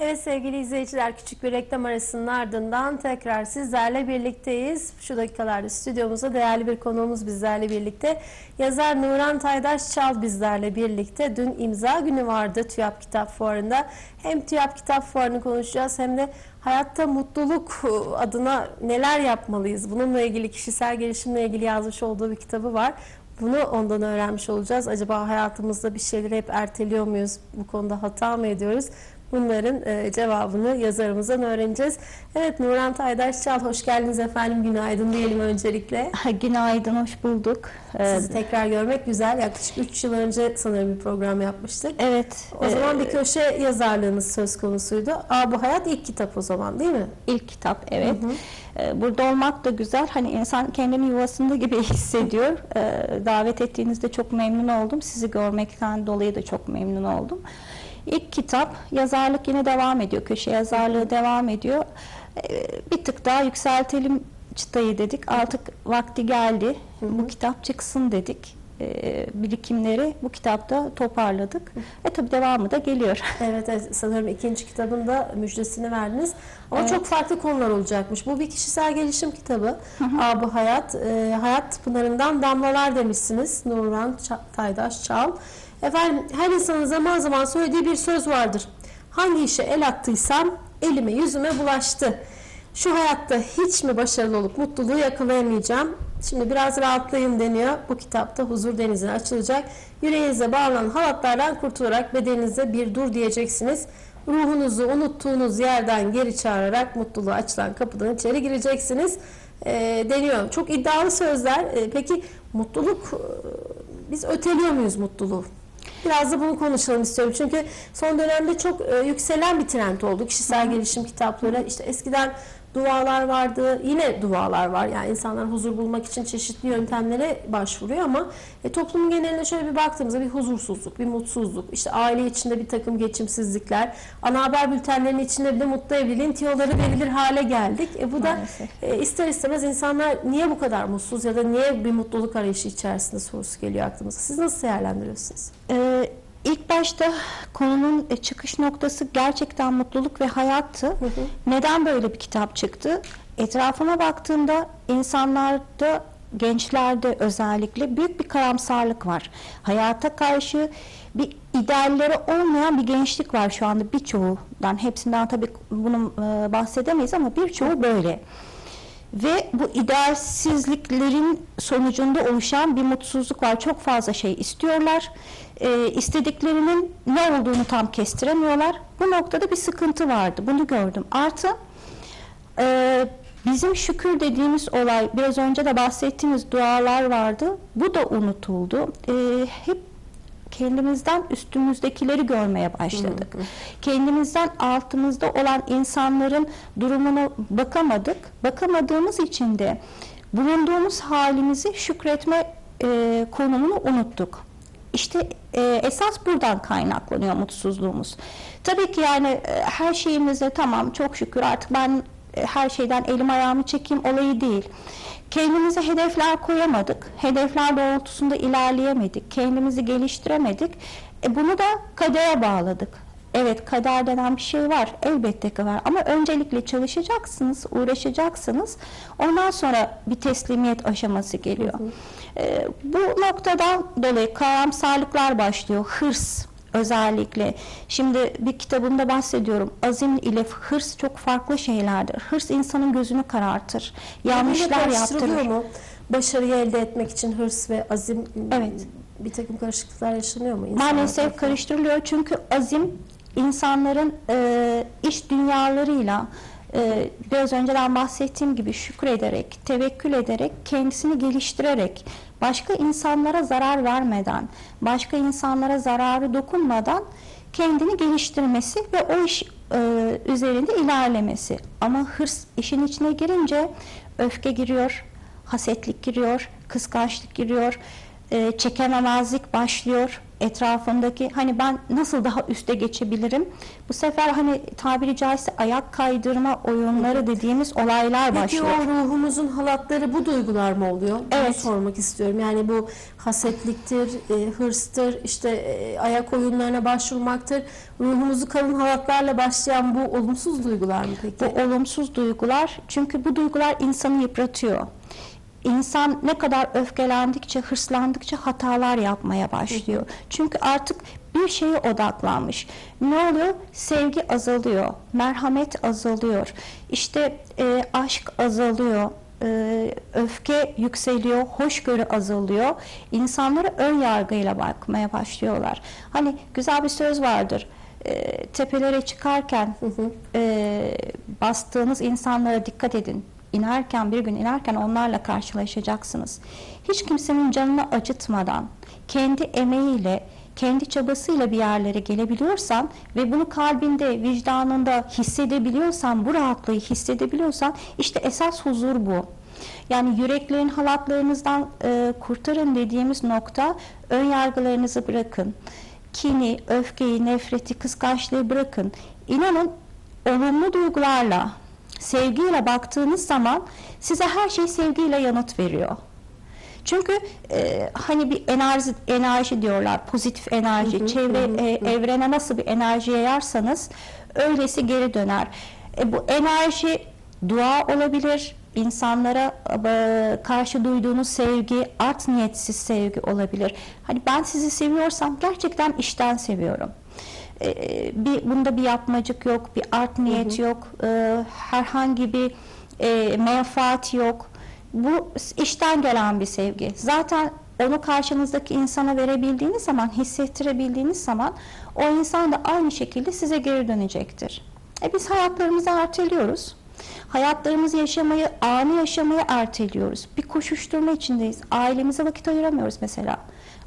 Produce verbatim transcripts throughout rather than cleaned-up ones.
Evet sevgili izleyiciler, küçük bir reklam arasının ardından tekrar sizlerle birlikteyiz. Şu dakikalarda stüdyomuzda değerli bir konuğumuz bizlerle birlikte. Yazar Nuran Taydaş Çal bizlerle birlikte. Dün imza günü vardı TÜYAP Kitap Fuarı'nda. Hem TÜYAP Kitap Fuarı'nı konuşacağız hem de hayatta mutluluk adına neler yapmalıyız? Bununla ilgili, kişisel gelişimle ilgili yazmış olduğu bir kitabı var. Bunu ondan öğrenmiş olacağız. Acaba hayatımızda bir şeyleri hep erteliyor muyuz? Bu konuda hata mı ediyoruz? Bunların e, cevabını yazarımızdan öğreneceğiz. Evet, Nuran Taydaş Çal, hoş geldiniz efendim. Günaydın diyelim öncelikle. Günaydın, hoş bulduk. Sizi tekrar görmek güzel. Yaklaşık üç yıl önce sanırım bir program yapmıştık. Evet. O zaman bir köşe yazarlığınız söz konusuydu. Aa, bu hayat ilk kitap o zaman, değil mi? İlk kitap, evet. Hı hı. Burada olmak da güzel. Hani insan kendini yuvasında gibi hissediyor. Davet ettiğinizde çok memnun oldum. Sizi görmekten dolayı da çok memnun oldum. İlk kitap, yazarlık yine devam ediyor. Köşe yazarlığı devam ediyor. Bir tık daha yükseltelim çıtayı dedik. Artık vakti geldi. Hı hı. Bu kitap çıksın dedik. Birikimleri bu kitapta toparladık. E tabi devamı da geliyor. Evet, evet, sanırım ikinci kitabın da müjdesini verdiniz. Ama evet. Çok farklı konular olacakmış. Bu bir kişisel gelişim kitabı. Hı hı. Aa, bu hayat, e, hayat pınarından damlalar demişsiniz. Nuran Taydaş Çal. Efendim, her insanın zaman zaman söylediği bir söz vardır. Hangi işe el attıysam elime yüzüme bulaştı. Şu hayatta hiç mi başarılı olup mutluluğu yakalayamayacağım? Şimdi biraz rahatlayın deniyor. Bu kitapta huzur denizine açılacak. Yüreğinize bağlanan halatlardan kurtularak bedeninize bir dur diyeceksiniz. Ruhunuzu unuttuğunuz yerden geri çağırarak mutluluğa açılan kapıdan içeri gireceksiniz e, deniyor. Çok iddialı sözler. E, peki mutluluk, e, biz öteliyor muyuz mutluluğu? Biraz da bunu konuşalım istiyorum. Çünkü son dönemde çok e, yükselen bir trend oldu. Kişisel gelişim kitapları. İşte eskiden dualar vardı. Yine dualar var. Yani insanlar huzur bulmak için çeşitli yöntemlere başvuruyor ama e, toplumun geneline şöyle bir baktığımızda bir huzursuzluk, bir mutsuzluk, işte aile içinde bir takım geçimsizlikler, ana haber bültenlerinin içinde bile mutlu evliliğin tiyoları verilir hale geldik. E, bu da e, ister istemez insanlar niye bu kadar mutsuz ya da niye bir mutluluk arayışı içerisinde sorusu geliyor aklımıza. Siz nasıl değerlendiriyorsunuz? Ee, İlk başta konunun çıkış noktası gerçekten mutluluk ve hayattı. Hı hı. Neden böyle bir kitap çıktı? Etrafıma baktığımda insanlarda, gençlerde özellikle büyük bir karamsarlık var. Hayata karşı bir idealleri olmayan bir gençlik var şu anda birçoğundan. Hepsinden tabii bunu bahsedemeyiz ama birçoğu böyle. Ve bu idealsizliklerin sonucunda oluşan bir mutsuzluk var. Çok fazla şey istiyorlar. E, istediklerinin ne olduğunu tam kestiremiyorlar. Bu noktada bir sıkıntı vardı. Bunu gördüm. Artı e, bizim şükür dediğimiz olay, biraz önce de bahsettiğimiz dualar vardı. Bu da unutuldu. E, hep kendimizden üstümüzdekileri görmeye başladık. Hı hı. Kendimizden altımızda olan insanların durumuna bakamadık. Bakamadığımız için de bulunduğumuz halimizi şükretme e, konumunu unuttuk. İşte e, esas buradan kaynaklanıyor mutsuzluğumuz. Tabii ki yani e, her şeyimizde tamam çok şükür artık ben e, her şeyden elim ayağımı çekeyim olayı değil. Kendimize hedefler koyamadık. Hedefler doğrultusunda ilerleyemedik. Kendimizi geliştiremedik. E bunu da kadere bağladık. Evet, kader denen bir şey var. Elbette ki var. Ama öncelikle çalışacaksınız, uğraşacaksınız. Ondan sonra bir teslimiyet aşaması geliyor. Hı hı. E, bu noktadan dolayı karamsarlıklar başlıyor. Hırs özellikle. Şimdi bir kitabımda bahsediyorum. Azim ile hırs çok farklı şeylerdir. Hırs insanın gözünü karartır. Yanlışlar yaptırır. Mu? Başarıyı elde etmek için hırs ve azim, evet, bir takım karışıklıklar yaşanıyor mu? Maalesef tarafından karıştırılıyor. Çünkü azim insanların e, iş dünyalarıyla e, biraz önceden bahsettiğim gibi şükrederek, tevekkül ederek, kendisini geliştirerek, başka insanlara zarar vermeden, başka insanlara zararı dokunmadan kendini geliştirmesi ve o iş e, üzerinde ilerlemesi. Ama hırs işin içine girince öfke giriyor, hasetlik giriyor, kıskançlık giriyor, e, çekememezlik başlıyor. etrafındaki, hani ben nasıl daha üste geçebilirim? Bu sefer hani tabiri caizse ayak kaydırma oyunları dediğimiz olaylar Peki başlıyor. o ruhumuzun halatları bu duygular mı oluyor? Bunu Evet. sormak istiyorum. Yani bu hasetliktir, e, hırstır, işte e, ayak oyunlarına başvurmaktır. Ruhumuzu kalın halatlarla başlayan bu olumsuz duygular mı peki? Bu olumsuz duygular, çünkü bu duygular insanı yıpratıyor. İnsan ne kadar öfkelendikçe, hırslandıkça hatalar yapmaya başlıyor. Hı hı. Çünkü artık bir şeye odaklanmış. Ne oluyor? Sevgi azalıyor, merhamet azalıyor, işte e, aşk azalıyor, e, öfke yükseliyor, hoşgörü azalıyor. İnsanlara ön yargıyla bakmaya başlıyorlar. Hani güzel bir söz vardır. E, tepelere çıkarken hı hı. E, bastığınız insanlara dikkat edin. İnerken, bir gün inerken onlarla karşılaşacaksınız. Hiç kimsenin canını acıtmadan, kendi emeğiyle, kendi çabasıyla bir yerlere gelebiliyorsan ve bunu kalbinde, vicdanında hissedebiliyorsan, bu rahatlığı hissedebiliyorsan, işte esas huzur bu. Yani yüreklerin halatlarınızdan e, kurtarın dediğimiz nokta, ön yargılarınızı bırakın. Kini, öfkeyi, nefreti, kıskançlığı bırakın. İnanın, olumlu duygularla, sevgiyle baktığınız zaman size her şey sevgiyle yanıt veriyor. Çünkü e, hani bir enerji enerji diyorlar, pozitif enerji. Hı hı, çevre hı, e, hı. evrene nasıl bir enerji yayarsanız öylesi geri döner. E, bu enerji dua olabilir, insanlara e, karşı duyduğunuz sevgi, art niyetsiz sevgi olabilir. Hani ben sizi seviyorsam gerçekten içten seviyorum. Ee, bir bunda bir yapmacık yok, bir art niyet hı hı. yok, e, herhangi bir e, menfaat yok. Bu içten gelen bir sevgi. Zaten onu karşınızdaki insana verebildiğiniz zaman, hissettirebildiğiniz zaman, o insan da aynı şekilde size geri dönecektir. E biz hayatlarımızı erteliyoruz. Hayatlarımızı yaşamayı, anı yaşamayı erteliyoruz. Bir koşuşturma içindeyiz. Ailemize vakit ayıramıyoruz mesela.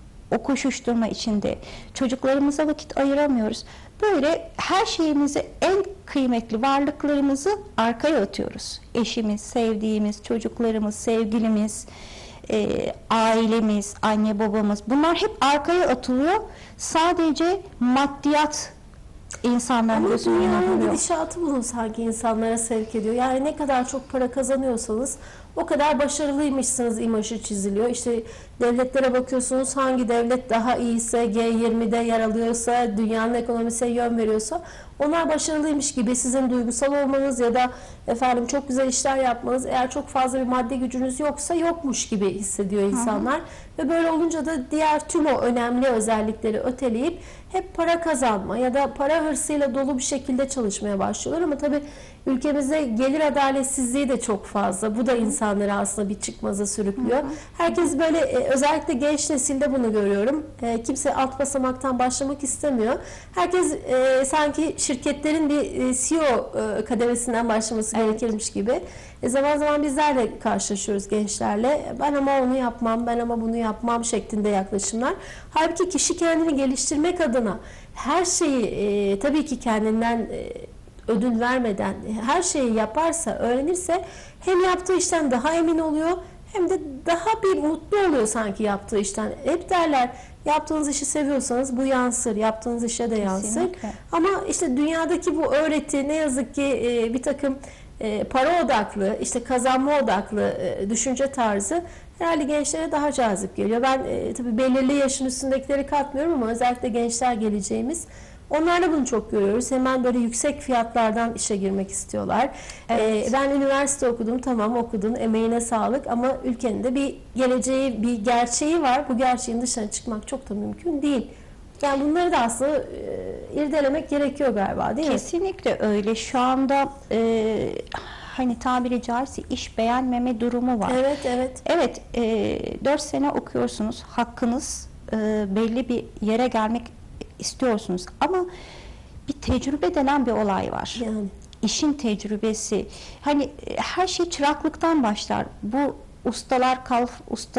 O koşuşturma içinde çocuklarımıza vakit ayıramıyoruz. Böyle her şeyimizi, en kıymetli varlıklarımızı arkaya atıyoruz. Eşimiz, sevdiğimiz, çocuklarımız, sevgilimiz, e, ailemiz, anne babamız, bunlar hep arkaya atılıyor. Sadece maddiyat insanların gözünün önüne dünyanın vuruyor. gidişatı bunu sanki insanlara sevk ediyor. Yani ne kadar çok para kazanıyorsanız o kadar başarılıymışsınız imajı çiziliyor. İşte devletlere bakıyorsunuz, hangi devlet daha iyiyse, G yirmide yer alıyorsa, dünyanın ekonomisine yön veriyorsa onlar başarılıymış gibi sizin duygusal olmanız ya da efendim çok güzel işler yapmanız, eğer çok fazla bir maddi gücünüz yoksa yokmuş gibi hissediyor insanlar. Hı hı. Ve böyle olunca da diğer tüm o önemli özellikleri öteleyip hep para kazanma ya da para hırsıyla dolu bir şekilde çalışmaya başlıyorlar. Ama tabii ülkemizde gelir adaletsizliği de çok fazla. Bu da insanları aslında bir çıkmaza sürüklüyor. Hı hı. Herkes böyle, özellikle genç nesilde bunu görüyorum. Kimse alt basamaktan başlamak istemiyor. Herkes e, sanki şirketlerin bir C E O kademesinden başlaması evet. gerekirmiş gibi. E, zaman zaman bizler de karşılaşıyoruz gençlerle. Ben ama onu yapmam, ben ama bunu yapmam şeklinde yaklaşımlar. Halbuki kişi kendini geliştirmek adına her şeyi e, tabii ki kendinden e, ödül vermeden her şeyi yaparsa, öğrenirse hem yaptığı işten daha emin oluyor hem de daha bir mutlu oluyor sanki yaptığı işten. Hep derler, yaptığınız işi seviyorsanız bu yansır, yaptığınız işe de yansır. Kesinlikle. Ama işte dünyadaki bu öğreti ne yazık ki e, bir takım e, para odaklı, işte kazanma odaklı e, düşünce tarzı herhalde gençlere daha cazip geliyor. Ben e, tabii belirli yaşın üstündekileri katmıyorum ama özellikle gençler geleceğimiz. Onlarla bunu çok görüyoruz. Hemen böyle yüksek fiyatlardan işe girmek istiyorlar. Evet. Ee, ben üniversite okudum, tamam okudun, emeğine sağlık ama ülkenin de bir geleceği, bir gerçeği var. Bu gerçeğin dışına çıkmak çok da mümkün değil. Yani bunları da aslında e, irdelemek gerekiyor galiba, değil mi? Kesinlikle öyle. Şu anda e, hani tabiri caizse iş beğenmeme durumu var. Evet, evet. Evet, e, dört sene okuyorsunuz, hakkınız, e, belli bir yere gelmek istiyorsunuz ama bir tecrübe denen bir olay var. Yani. İşin tecrübesi. Hani her şey çıraklıktan başlar. Bu ustalar kalf, usta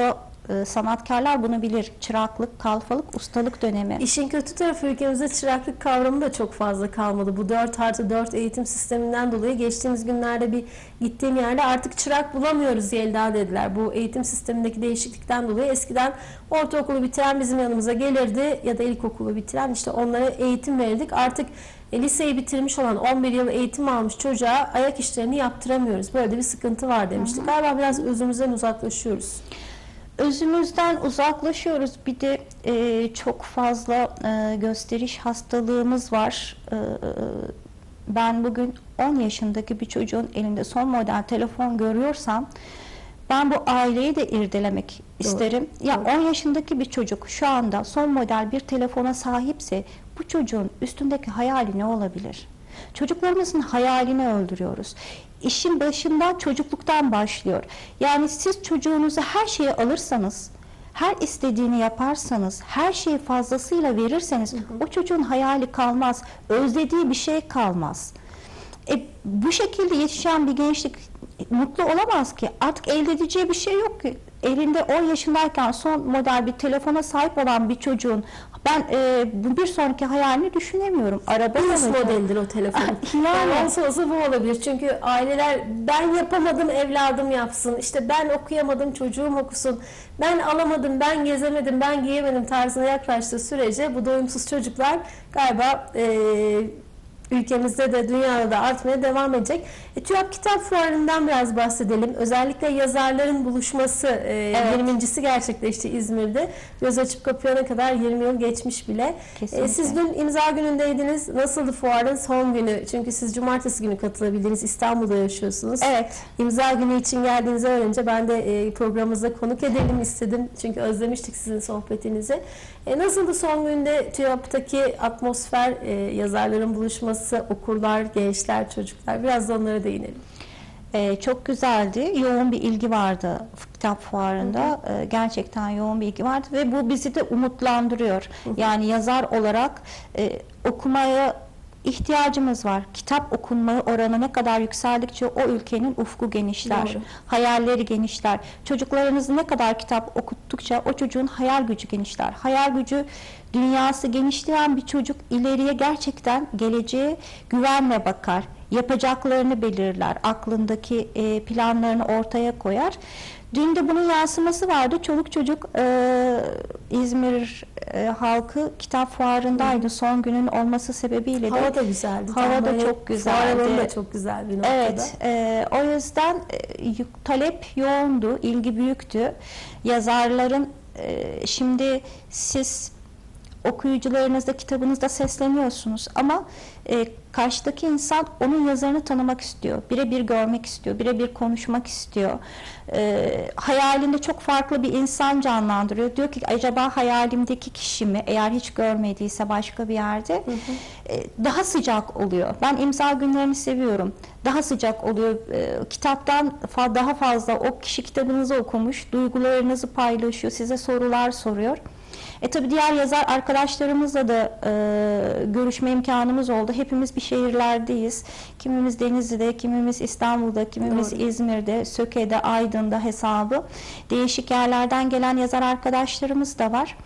E, sanatkarlar bunu bilir. Çıraklık, kalfalık, ustalık dönemi. İşin kötü tarafı ülkemizde çıraklık kavramı da çok fazla kalmadı. Bu dört artı dört eğitim sisteminden dolayı geçtiğimiz günlerde bir gittiğim yerde artık çırak bulamıyoruz Yelda dediler. Bu eğitim sistemindeki değişiklikten dolayı eskiden ortaokulu bitiren bizim yanımıza gelirdi ya da ilkokulu bitiren, işte onlara eğitim verirdik. Artık e, liseyi bitirmiş olan on bir yıl eğitim almış çocuğa ayak işlerini yaptıramıyoruz. Böyle bir sıkıntı var demiştik. Galiba biraz özümüzden uzaklaşıyoruz. Özümüzden uzaklaşıyoruz. Bir de e, çok fazla e, gösteriş hastalığımız var. E, ben bugün on yaşındaki bir çocuğun elinde son model telefon görüyorsam ben bu aileyi de irdelemek isterim. Doğru. Ya Doğru. on yaşındaki bir çocuk şu anda son model bir telefona sahipse bu çocuğun üstündeki hayali ne olabilir? Çocuklarımızın hayalini öldürüyoruz. İşin başından çocukluktan başlıyor. Yani siz çocuğunuza her şeyi alırsanız, her istediğini yaparsanız, her şeyi fazlasıyla verirseniz, hı hı, o çocuğun hayali kalmaz, özlediği bir şey kalmaz. E, bu şekilde yetişen bir gençlik mutlu olamaz ki. Artık elde edeceği bir şey yok ki. Elinde on yaşındayken son model bir telefona sahip olan bir çocuğun ben e, bu bir sonraki hayalini düşünemiyorum. Araba Üst modeldir o telefon. Yani, yani olsa olsa bu olabilir. Çünkü aileler ben yapamadım evladım yapsın, İşte ben okuyamadım çocuğum okusun, ben alamadım, ben gezemedim, ben giyemedim tarzına yaklaştığı sürece bu doyumsuz çocuklar galiba e, ülkemizde de dünyada da artmaya devam edecek. E, TÜYAP Kitap Fuarı'ndan biraz bahsedelim. Özellikle yazarların buluşması e, evet. yirmincisi gerçekleşti İzmir'de. Göz açıp kapayana kadar yirmi yıl geçmiş bile. E, siz dün imza günündeydiniz. Nasıldı fuarın son günü? Çünkü siz cumartesi günü katılabildiniz. İstanbul'da yaşıyorsunuz. Evet. İmza günü için geldiğinizi öğrenince ben de e, programımızda konuk edelim istedim. Çünkü özlemiştik sizin sohbetinizi. E, nasıldı son günde TÜYAP'taki atmosfer, e, yazarların buluşması, okurlar, gençler, çocuklar? Biraz da onlara değinelim. Ee, çok güzeldi. Yoğun bir ilgi vardı kitap fuarında. Ee, gerçekten yoğun bir ilgi vardı ve bu bizi de umutlandırıyor. Hı hı. Yani yazar olarak e, okumaya ihtiyacımız var. Kitap okunma oranı ne kadar yükseldikçe o ülkenin ufku genişler, doğru, hayalleri genişler. Çocuklarınızı ne kadar kitap okuttukça o çocuğun hayal gücü genişler. Hayal gücü, dünyası genişleyen bir çocuk ileriye gerçekten geleceğe güvenle bakar. Yapacaklarını belirler, aklındaki e, planlarını ortaya koyar. Dün de bunun yansıması vardı. Çoluk çocuk e, İzmir e, halkı kitap fuarındaydı. Hı. Son günün olması sebebiyle de. Hava da güzeldi. Hava da çok güzeldi. Fuar da çok güzel bir noktada. Evet. E, o yüzden e, talep yoğundu, ilgi büyüktü. Yazarların e, şimdi siz okuyucularınızda, kitabınızda sesleniyorsunuz ama e, karşıdaki insan onun yazarını tanımak istiyor, birebir görmek istiyor, birebir konuşmak istiyor. E, hayalinde çok farklı bir insan canlandırıyor. Diyor ki acaba hayalimdeki kişi mi? Eğer hiç görmediyse başka bir yerde, hı hı, e, daha sıcak oluyor. Ben imza günlerini seviyorum. Daha sıcak oluyor. E, kitaptan fa daha fazla o kişi kitabınızı okumuş, duygularınızı paylaşıyor, size sorular soruyor. E tabi diğer yazar arkadaşlarımızla da e, görüşme imkanımız oldu. Hepimiz bir şehirlerdeyiz. Kimimiz Denizli'de, kimimiz İstanbul'da, kimimiz doğru, İzmir'de, Söke'de, Aydın'da hesabı. Değişik yerlerden gelen yazar arkadaşlarımız da var.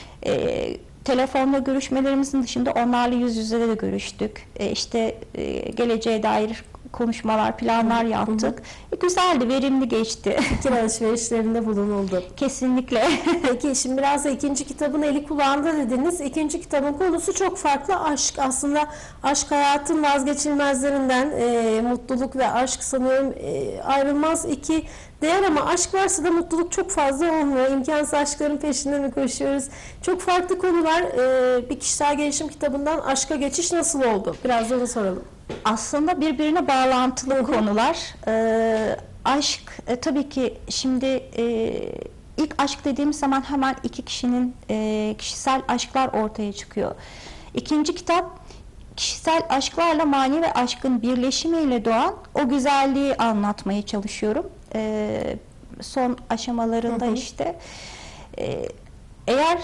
E, telefonla görüşmelerimizin dışında onlarla yüz yüze de görüştük. E, işte e, geleceğe dair konuşmalar, planlar yaptık. Hı hı. Güzeldi, verimli geçti. Fikir alışverişlerinde bulunuldu. Kesinlikle. Peki şimdi biraz da ikinci kitabın eli kulağında dediniz. İkinci kitabın konusu çok farklı. Aşk. Aslında aşk hayatın vazgeçilmezlerinden. E, mutluluk ve aşk sanıyorum e, ayrılmaz iki değer ama aşk varsa da mutluluk çok fazla olmuyor. İmkansız aşkların peşinde mi koşuyoruz? Çok farklı konular. E, bir kişisel gelişim kitabından aşka geçiş nasıl oldu? Biraz da onu soralım. Aslında birbirine bağlantılı, hı-hı, konular. Ee, aşk e, tabii ki şimdi e, ilk aşk dediğimiz zaman hemen iki kişinin e, kişisel aşklar ortaya çıkıyor. İkinci kitap kişisel aşklarla manevi aşkın birleşimiyle doğan o güzelliği anlatmaya çalışıyorum. E, son aşamalarında, hı hı, işte e, eğer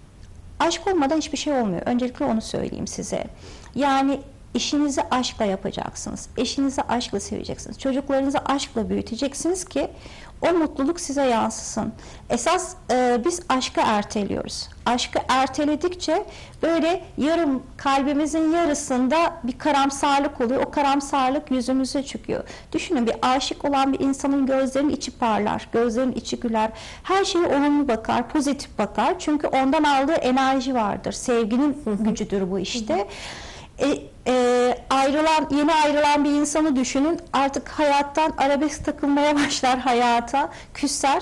aşk olmadan hiçbir şey olmuyor. Öncelikle onu söyleyeyim size. Yani İşinizi aşkla yapacaksınız. Eşinizi aşkla seveceksiniz. Çocuklarınızı aşkla büyüteceksiniz ki O mutluluk size yansısın. Esas e, biz aşkı erteliyoruz. Aşkı erteledikçe böyle yarım, kalbimizin yarısında bir karamsarlık oluyor. O karamsarlık yüzümüze çıkıyor. Düşünün, bir aşık olan bir insanın gözlerinin içi parlar, gözlerinin içi güler. Her şeye olumlu bakar, pozitif bakar. Çünkü ondan aldığı enerji vardır. Sevginin gücüdür bu işte. E, e, ayrılan, yeni ayrılan bir insanı düşünün. Artık hayattan arabesk takılmaya başlar, hayata küser.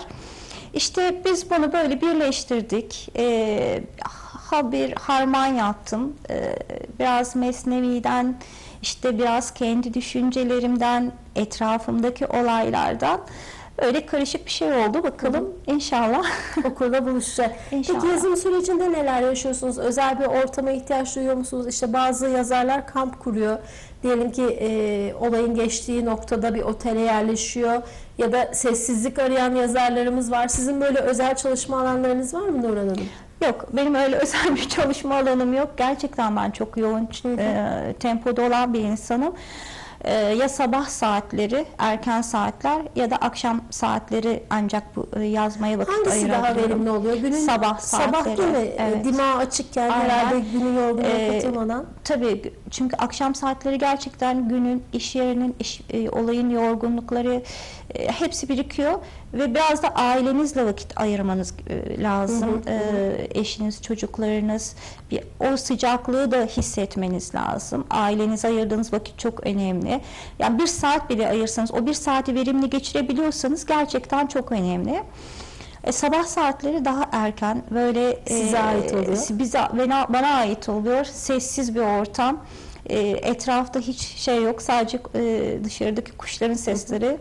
İşte biz bunu böyle birleştirdik. E, ha bir harman yaptım. E, biraz Mesnevi'den, işte biraz kendi düşüncelerimden, etrafımdaki olaylardan. Öyle karışık bir şey oldu. Bakalım inşallah. Okulda buluşacak. İnşallah. Peki yazım sürecinde neler yaşıyorsunuz? Özel bir ortama ihtiyaç duyuyor musunuz? İşte bazı yazarlar kamp kuruyor. Diyelim ki e, olayın geçtiği noktada bir otele yerleşiyor. Ya da sessizlik arayan yazarlarımız var. Sizin böyle özel çalışma alanlarınız var mı Nurhan Hanım? Yok, benim öyle özel bir çalışma alanım yok. Gerçekten ben çok yoğun e, tempoda olan bir insanım. E, ya sabah saatleri, erken saatler ya da akşam saatleri ancak bu e, yazmaya vakit Hangisi ayırabiliyorum. daha verimli oluyor? Günün sabah sabah saatleri. değil mi? Evet. Dimağı açıkken Aynen. herhalde günün yorgunluğuna Ee, katılmadan. Tabii, çünkü akşam saatleri gerçekten günün, iş yerinin, iş, e, olayın yorgunlukları e, hepsi birikiyor ve biraz da ailenizle vakit ayırmanız e, lazım. Hı hı, E, eşiniz, çocuklarınız, bir, o sıcaklığı da hissetmeniz lazım. Ailenize ayırdığınız vakit çok önemli. Yani bir saat bile ayırsanız, o bir saati verimli geçirebiliyorsanız gerçekten çok önemli. E, sabah saatleri daha erken, böyle Size e, ait oluyor. Bize, bana, bana ait oluyor. Sessiz bir ortam. E, etrafta hiç şey yok. Sadece e, dışarıdaki kuşların sesleri,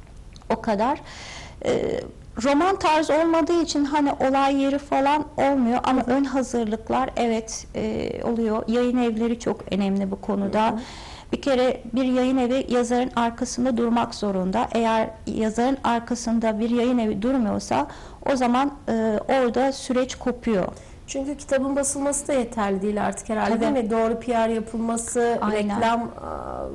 o kadar. E, roman tarzı olmadığı için hani olay yeri falan olmuyor ama hı hı. ön hazırlıklar evet e, oluyor. Yayın evleri çok önemli bu konuda. Hı hı. Bir kere bir yayın evi yazarın arkasında durmak zorunda. Eğer yazarın arkasında bir yayın evi durmuyorsa o zaman e, orada süreç kopuyor. Çünkü kitabın basılması da yeterli değil artık herhalde. Tabii. Değil mi? Doğru P R yapılması, Aynen. reklam a,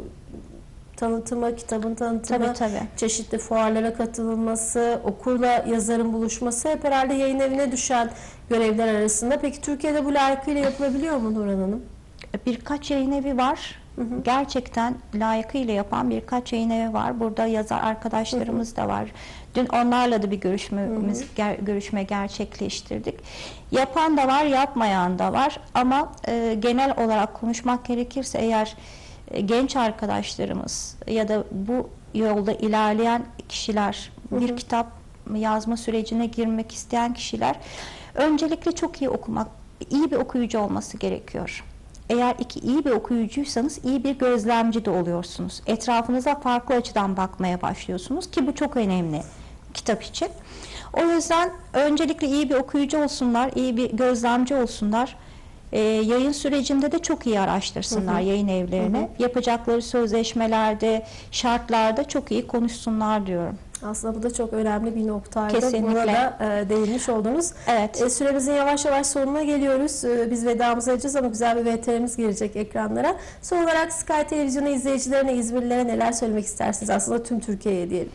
tanıtımı, kitabın tanıtımı, Tabii, tabii. çeşitli fuarlara katılınması, okurla yazarın buluşması hep herhalde yayın evine düşen görevler arasında. Peki Türkiye'de bu layıkıyla yapılabiliyor mu Nurhan Hanım? Birkaç yayın evi var. Hı hı. Gerçekten layıkıyla yapan birkaç yayın evi var. Burada yazar arkadaşlarımız hı hı. da var. Dün onlarla da bir görüşmemiz, hı hı. Ger, görüşme gerçekleştirdik. Yapan da var, yapmayan da var. Ama e, genel olarak konuşmak gerekirse eğer e, genç arkadaşlarımız ya da bu yolda ilerleyen kişiler, hı hı. bir kitap yazma sürecine girmek isteyen kişiler öncelikle çok iyi okumak, iyi bir okuyucu olması gerekiyor. Eğer iki iyi bir okuyucuysanız iyi bir gözlemci de oluyorsunuz. Etrafınıza farklı açıdan bakmaya başlıyorsunuz ki bu çok önemli kitap için. O yüzden öncelikle iyi bir okuyucu olsunlar, iyi bir gözlemci olsunlar. Ee, yayın sürecinde de çok iyi araştırsınlar, hı hı. yayın evlerini. Hı hı. Yapacakları sözleşmelerde, şartlarda çok iyi konuşsunlar diyorum. Aslında bu da çok önemli bir noktaydı. Kesinlikle. Buna da e, değinmiş oldunuz. Evet. E, süremizin yavaş yavaş sonuna geliyoruz. E, biz vedamızı edeceğiz ama güzel bir V T R'miz gelecek ekranlara. Son olarak Sky Televizyonu izleyicilerine, İzmirlilere neler söylemek istersiniz? Aslında tüm Türkiye'ye diyelim.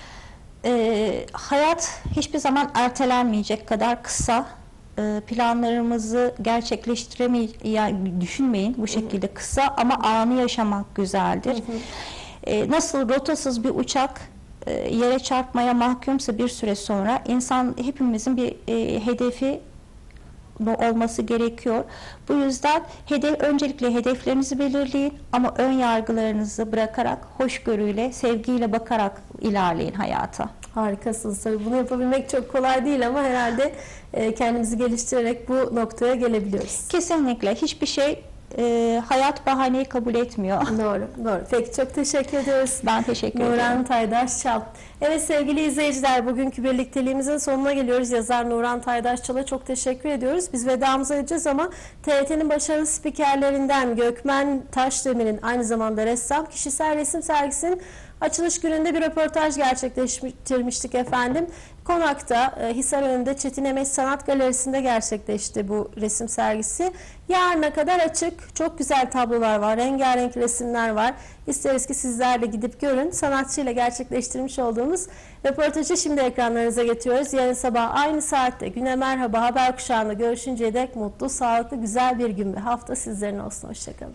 E, hayat hiçbir zaman ertelenmeyecek kadar kısa. E, planlarımızı gerçekleştiremeyi, yani düşünmeyin bu şekilde hı hı. kısa ama anı yaşamak güzeldir. Hı hı. E, nasıl rotasız bir uçak yere çarpmaya mahkumsa bir süre sonra insan hepimizin bir e, hedefi olması gerekiyor. Bu yüzden hedef, öncelikle hedeflerinizi belirleyin ama ön yargılarınızı bırakarak hoşgörüyle, sevgiyle bakarak ilerleyin hayata. Harikasınız. Tabii bunu yapabilmek çok kolay değil ama herhalde e, kendimizi geliştirerek bu noktaya gelebiliyoruz. Kesinlikle. Hiçbir şey E, hayat bahaneyi kabul etmiyor. Doğru, doğru. Peki çok teşekkür ediyoruz. Ben teşekkür ederim. Nurhan Taydaşçal. Evet sevgili izleyiciler, bugünkü birlikteliğimizin sonuna geliyoruz. Yazar Nurhan Taydaşçal'a çok teşekkür ediyoruz. Biz vedamızı edeceğiz ama T R T'nin başarılı spikerlerinden Gökmen Taşdemir'in aynı zamanda ressam, kişisel resim sergisinin Açılış gününde bir röportaj gerçekleştirmiştik efendim. Konak'ta e, Hisarönü'nde Çetin Emeç Sanat Galerisi'nde gerçekleşti bu resim sergisi. Yarına kadar açık. Çok güzel tablolar var. Rengarenk resimler var. İsteriz ki sizler de gidip görün. Sanatçıyla gerçekleştirmiş olduğumuz röportajı şimdi ekranlarınıza getiriyoruz. Yarın sabah aynı saatte Güne Merhaba haber kuşağında görüşünceye dek mutlu, sağlıklı, güzel bir gün ve hafta sizlerin olsun. Hoşçakalın.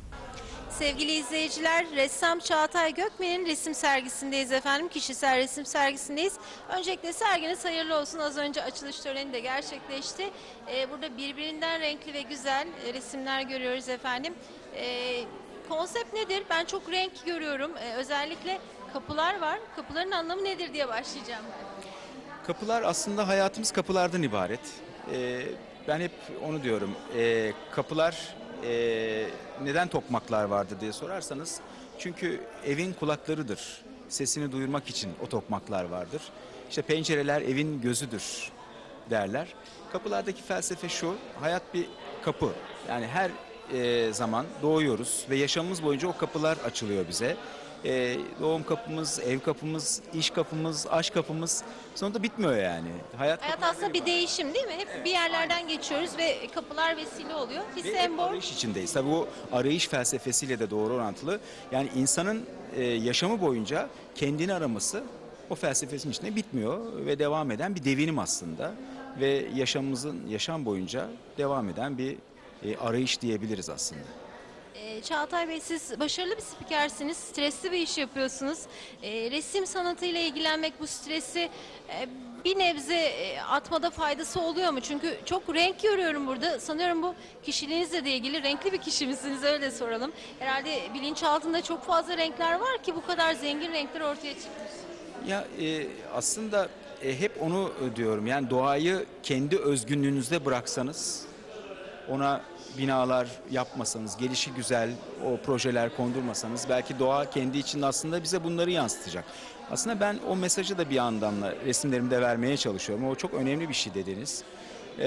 Sevgili izleyiciler, ressam Çağatay Gökmen'in resim sergisindeyiz efendim. Kişisel resim sergisindeyiz. Öncelikle serginiz hayırlı olsun. Az önce açılış töreni de gerçekleşti. Ee, burada birbirinden renkli ve güzel e, resimler görüyoruz efendim. Ee, konsept nedir? Ben çok renk görüyorum. Ee, özellikle kapılar var. Kapıların anlamı nedir diye başlayacağım. Kapılar aslında hayatımız kapılardan ibaret. Ee, ben hep onu diyorum. Ee, kapılar e, neden tokmaklar vardı diye sorarsanız. Çünkü evin kulaklarıdır. Sesini duyurmak için o tokmaklar vardır. İşte pencereler evin gözüdür derler. Kapılardaki felsefe şu. Hayat bir kapı. Yani her e, zaman doğuyoruz ve yaşamımız boyunca o kapılar açılıyor bize. Ee, doğum kapımız, ev kapımız, iş kapımız, aşk kapımız sonunda bitmiyor yani. Hayat, Hayat aslında bir değişim değil mi? Hep Evet, bir yerlerden geçiyoruz ve kapılar vesile oluyor. Bir ve sembol. arayış içindeyiz. Tabii bu arayış felsefesiyle de doğru orantılı. Yani insanın e, yaşamı boyunca kendini araması o felsefesinin içinde bitmiyor ve devam eden bir devinim aslında. Ve yaşamımızın yaşam boyunca devam eden bir e, arayış diyebiliriz aslında. Ee, Çağatay Bey, siz başarılı bir spikersiniz, stresli bir iş yapıyorsunuz. Ee, resim sanatıyla ilgilenmek bu stresi e, bir nebze e, atmada faydası oluyor mu? Çünkü çok renk görüyorum burada. Sanıyorum bu kişiliğinizle de ilgili, renkli bir kişi misiniz, öyle soralım. Herhalde bilinçaltında çok fazla renkler var ki bu kadar zengin renkler ortaya çıkmış. Ya e, aslında e, hep onu diyorum, yani doğayı kendi özgünlüğünüzde bıraksanız, ona binalar yapmasanız, gelişi güzel o projeler kondurmasanız, belki doğa kendi içinde aslında bize bunları yansıtacak. Aslında ben o mesajı da bir anlamda resimlerimde vermeye çalışıyorum. O çok önemli bir şey dediniz. Ee,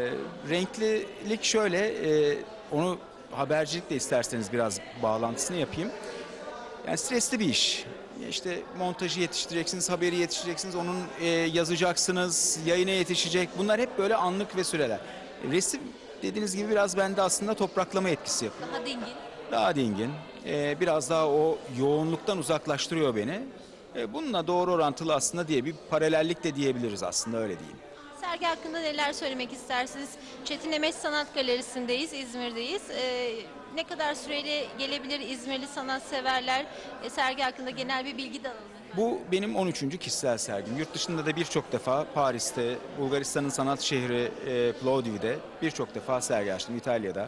renklilik şöyle, e, onu habercilikle isterseniz biraz bağlantısını yapayım. Yani stresli bir iş. İşte montajı yetiştireceksiniz, haberi yetiştireceksiniz, onun e, yazacaksınız, yayına yetişecek. Bunlar hep böyle anlık ve süreler. Resim dediğiniz gibi biraz bende aslında topraklama etkisi yapıyor. Daha dingin. Daha dingin. Ee, biraz daha o yoğunluktan uzaklaştırıyor beni. Ee, bununla doğru orantılı aslında diye bir paralellik de diyebiliriz aslında, öyle diyeyim. Sergi hakkında neler söylemek istersiniz? Çetin Emeç Sanat Galerisi'ndeyiz, İzmir'deyiz. Ee, ne kadar süreyle gelebilir İzmirli sanatseverler? E, sergi hakkında genel bir bilgi de alalım. Bu benim on üçüncü kişisel sergim. Yurt dışında da birçok defa Paris'te, Bulgaristan'ın sanat şehri e, Plovdiv'de birçok defa sergi açtım, İtalya'da.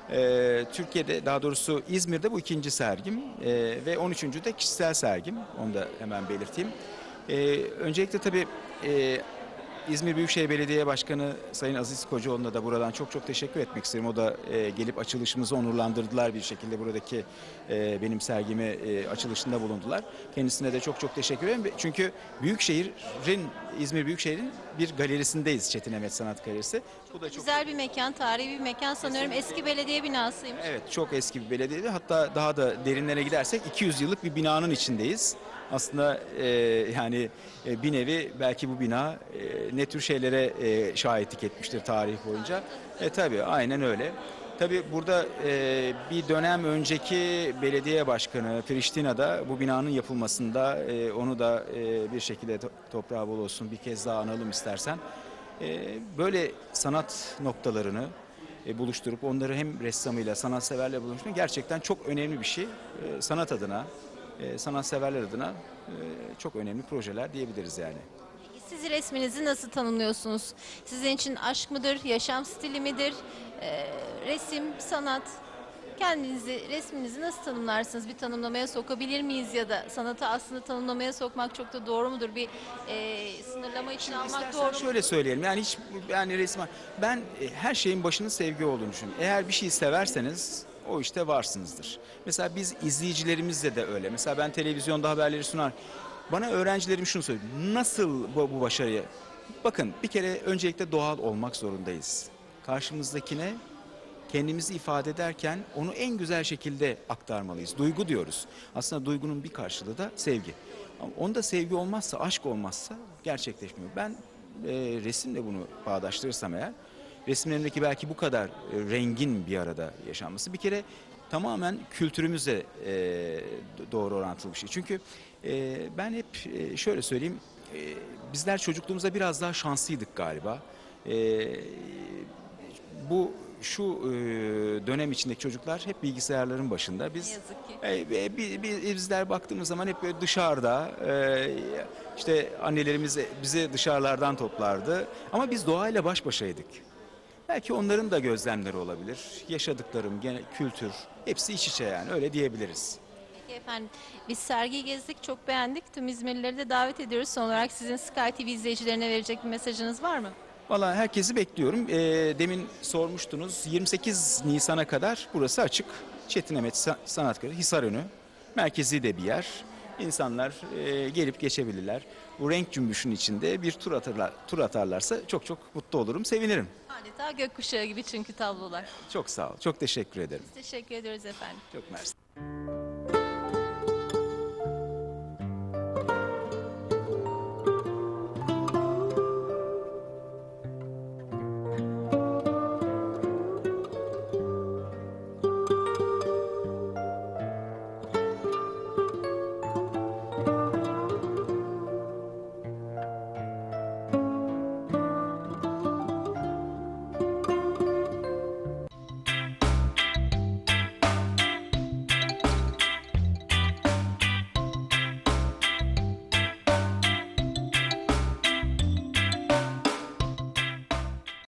E, Türkiye'de, daha doğrusu İzmir'de bu ikinci sergim e, ve on üçüncü de kişisel sergim. Onu da hemen belirteyim. E, öncelikle tabii e, İzmir Büyükşehir Belediye Başkanı Sayın Aziz Kocaoğlu'na da buradan çok çok teşekkür etmek isterim. O da e, gelip açılışımızı onurlandırdılar bir şekilde. Buradaki e, benim sergimi e, açılışında bulundular. Kendisine de çok çok teşekkür ederim. Çünkü Büyükşehir'in, İzmir Büyükşehir'in bir galerisindeyiz, Çetin Emeç Sanat Galerisi. Bu da çok Güzel bir mekan, tarihi bir mekan, sanıyorum eski belediye binasıymış. Evet, çok eski bir belediyeydi. Hatta daha da derinlere gidersek iki yüz yıllık bir binanın içindeyiz. Aslında e, yani e, bir nevi belki bu bina e, ne tür şeylere e, şahitlik etmiştir tarih boyunca. E tabii aynen öyle. Tabii burada e, bir dönem önceki belediye başkanı Priştina'da bu binanın yapılmasında e, onu da e, bir şekilde to toprağı bol olsun bir kez daha analım istersen. E, böyle sanat noktalarını e, buluşturup onları hem ressamıyla, sanatseverle buluşturmak gerçekten çok önemli bir şey. E, sanat adına, e, sanatseverler adına e, çok önemli projeler diyebiliriz yani. Siz resminizi nasıl tanımlıyorsunuz? Sizin için aşk mıdır, yaşam stili midir, e, resim, sanat? Kendinizi, resminizi nasıl tanımlarsınız? Bir tanımlamaya sokabilir miyiz ya da sanatı aslında tanımlamaya sokmak çok da doğru mudur? Bir e, sınırlama için almak İstersen doğru mu? şöyle söyleyelim, yani hiç yani resmen ben e, her şeyin başının sevgi olduğunu düşünüyorum. Eğer bir şeyi severseniz o işte varsınızdır. Mesela biz izleyicilerimizle de öyle. Mesela ben televizyonda haberleri sunar. Bana öğrencilerim şunu söylüyor. Nasıl bu, bu başarıyı? Bakın, bir kere öncelikle doğal olmak zorundayız. Karşımızdakine kendimizi ifade ederken onu en güzel şekilde aktarmalıyız. Duygu diyoruz. Aslında duygunun bir karşılığı da sevgi. Ama onda sevgi olmazsa, aşk olmazsa gerçekleşmiyor. Ben e, resimle bunu bağdaştırırsam eğer, resimlerimdeki belki bu kadar e, rengin bir arada yaşanması bir kere tamamen kültürümüze e, doğru orantılı bir şey. Çünkü e, ben hep e, şöyle söyleyeyim, e, bizler çocukluğumuzda biraz daha şanslıydık galiba. E, bu şu e, dönem içindeki çocuklar hep bilgisayarların başında. Biz Ne yazık ki. e, e, bi- bi- bizler baktığımız zaman hep böyle dışarıda, e, işte annelerimiz bizi dışarılardan toplardı. Ama biz doğayla baş başaydık. Belki onların da gözlemleri olabilir. Yaşadıklarım, gene kültür, hepsi iç içe yani öyle diyebiliriz. Peki efendim, biz sergiyi gezdik, çok beğendik. Tüm İzmirlileri de davet ediyoruz. Son olarak sizin Sky T V izleyicilerine verecek bir mesajınız var mı? Valla herkesi bekliyorum. E, demin sormuştunuz, yirmi sekiz Nisan'a kadar burası açık. Çetinemet Sa- Sanatkarı, Hisarönü. Merkezi de bir yer. İnsanlar e, gelip geçebilirler. Bu renk cümbüşün içinde bir tur atarlar, tur atarlarsa çok çok mutlu olurum, sevinirim. Adeta gökkuşağı gibi çünkü tablolar. Çok sağ ol, çok teşekkür ederim. Teşekkür ediyoruz efendim. Çok mersi.